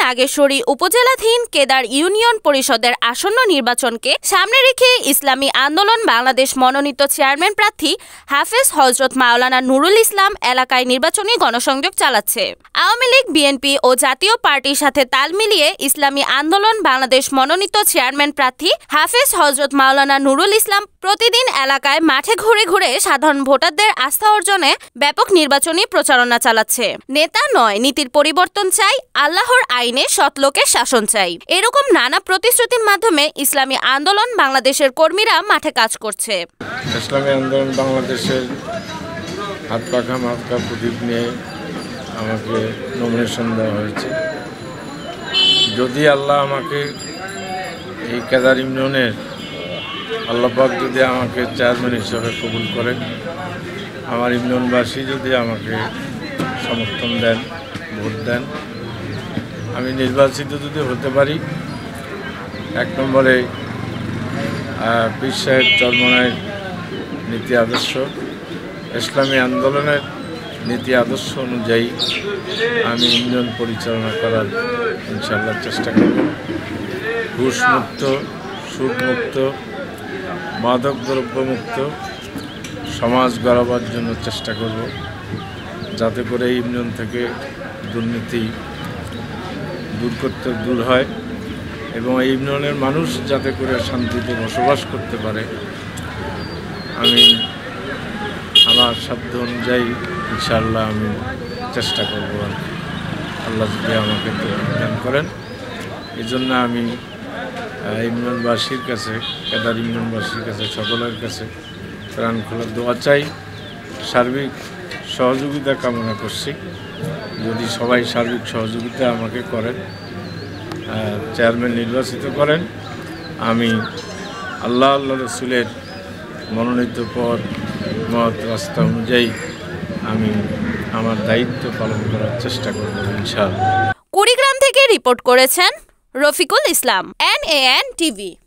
Nageshwari উপজেলাধীন Kedar union পরিষদের আসন্ন নির্বাচনকে সামনে রেখে ইসলামী আন্দোলন বাংলাদেশ মনোনীত চেয়ারম্যান প্রার্থী হাফেজ হযরত মাওলানা নুরুল ইসলাম এলাকায় নির্বাচনী গণসংযোগ চালাচ্ছে। আওয়ামী লীগ, বিএনপি ও জাতীয় পার্টির সাথে তাল মিলিয়ে ইসলামী আন্দোলন বাংলাদেশ মনোনীত চেয়ারম্যান প্রার্থী হাফেজ হযরত মাওলানা নুরুল ইসলাম প্রতিদিন এলাকায় মাঠে ঘুরে ঘুরে সাধারণ ভোটারদের আস্থা অর্জনে ব্যাপক নির্বাচনী প্রচারণা চালাচ্ছে। নেতা নয়, নীতির পরিবর্তন চাই, আল্লাহর আইনে সৎ লোকের শাসন চাই, এরকম নানা প্রতিশ্রুতির মাধ্যমে ইসলামী আন্দোলন বাংলাদেশের কর্মীরা মাঠে কাজ করছে। ইসলামী আন্দোলন বাংলাদেশের হাত পাখা মাথা প্রদীপ নিয়ে আমাকে নমিনেশন দেওয়া হয়েছে। যদি আল্লাহ আমাকে এই কেদার ইউনিয়নের আল্লাহ পাক যদি আমাকে চেয়ারম্যান হিসাবে কবুল করেন, আমার ইউনিয়নবাসী যদি আমাকে সমর্থন দেন, ভোট দেন, আমি নির্বাচিত যদি হতে পারি, 1 নম্বরে পীর সাহেব চরমনায়ের নীতি আদর্শ, ইসলামী আন্দোলনের নীতি আদর্শ অনুযায়ী আমি ইউনিয়ন পরিচালনা করার ইনশাআল্লাহ চেষ্টা করব। ঘুষমুক্ত, সুদমুক্ত, মাদক দ্রব্যমুক্ত সমাজ গড়াবার জন্য চেষ্টা করব, যাতে করে এই ইউনিয়ন থেকে দুর্নীতি দূর হয় এবং এই ইউনিয়নের মানুষ যাতে করে শান্তিতে বসবাস করতে পারে। আমি আমার সাধ্য অনুযায়ী ইনশাআল্লাহ আমি চেষ্টা করব। আল্লাহ যদি আমাকে দান করেন, এই জন্য আমি ইউনিয়নবাসীর কাছে, কেদার ইউনিয়নবাসীর কাছে, সকলের কাছে প্রাণ খোলা দোয়া চাই, সার্বিক সহযোগিতা কামনা করছি। যদি সবাই সার্বিক সহযোগিতা আমাকে করেন, চেয়ারম্যান নির্বাচিত করেন, আমি আল্লাহ রসুলের মনোনীত পথ মত রাস্তা অনুযায়ী আমি আমার দায়িত্ব পালন করার চেষ্টা করব ইনশাআল্লাহ। কুড়িগ্রাম থেকে রিপোর্ট করেছেন রফিকুল ইসলাম, NAN TV।